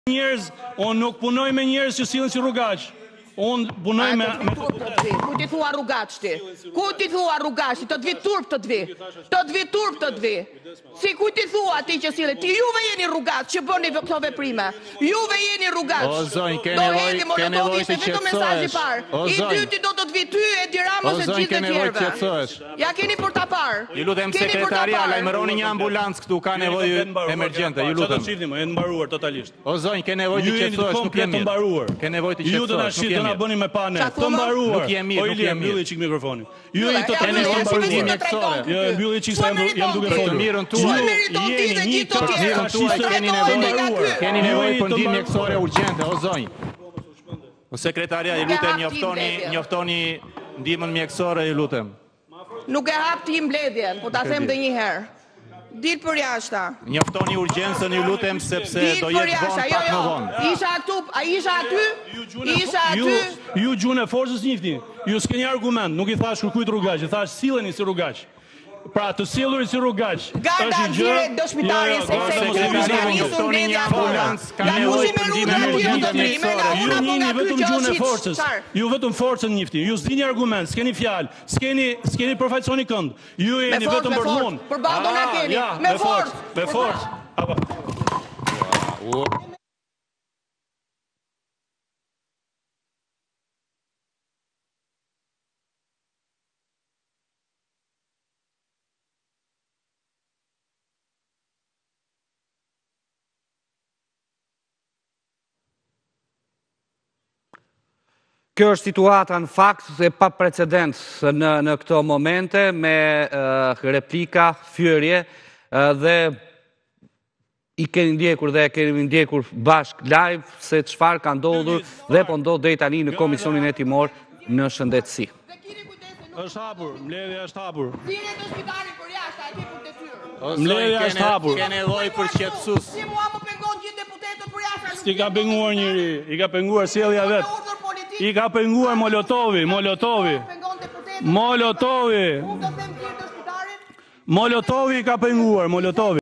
Njerëz, unë nuk punoj me njerëz që sillen si rrugaq. Unë punoj me Ku ti thua rrugaq ti? Ku ti thua rrugaq? Të vi turp të vi. Të vi turp të vi. Si ku ti thua ti që sillet? Ti juve jeni rrugaq që bëni këto veprime. Juve jeni rrugaq. O zonj, ke nevojë të qetësohesh. I dyti do të vi ty e Diramos e gjithë të tjerëve. Ja keni për ta parë. Ju lutem sekretaria, lajmëroni një ambulancë këtu, ka nevojë emergjente, ju lutem. Çfarë të mbaruar totalisht. O zonj, ke nevojë të qetësohesh, nuk jemi mirë. Ke nevojë të Ju do na qetësohesh, shit, do na bëni me pane. Të mbaruar. Nuk jemi mirë, nuk jemi mirë. Mbylli çik mikrofonin. Ju jeni totalisht mbaruar. Jo, mbylli çik sa jam duke folur. Të mirën tuaj, keni nevojë për ndihmë mjekësore urgjente, o zonj. O sekretaria, ju lutem njoftoni ndihmën mjekësore, ju lutem. Nuk e hap ti mbledhjen, po ta them edhe një herë. Dil për jashta. Njoftoni urgjencën, ju lutem, sepse do jetë vonë pak më vonë. Isha këtu, a isha aty? Isha aty. Ju gjunë e forcës njihni. Ju s'keni argument, nuk I thash kërkujt rrugaq, I thash silleni si rrugaq. Pra të sillurit si rrugaq. Garda gjire dëshmitarin sepse një ambulancë ka nevojë për ndihmë urgjente. Ju njihni vetëm gjunë e forcës. Ju vetëm forcën njihni. Ju s'dini argument, s'keni fjalë, s'keni përfaqësoni kënd. Ju jeni vetëm për dhunë. Për ballon na keni. Me forcë. Me forcë. Kjo është situata në fakt e pa precedent në këto momente me replika, fyerje dhe I keni ndjekur dhe kemi ndjekur bashk live se çfarë ka ndodhur dhe po ndodh deri tani në komisionin hetimor në shëndetësi. Është hapur, mbledhja është hapur. Thirrje të spitalit për jashtë, ai për detyrë. Mbledhja është hapur. Ke nevojë për qetësues. Si mua më pengon gjithë deputetët për jashtë. Si ka penguar njëri, I ka penguar sjellja vet. I ka penguar Molotovi. Molotovi I ka penguar, Molotovi.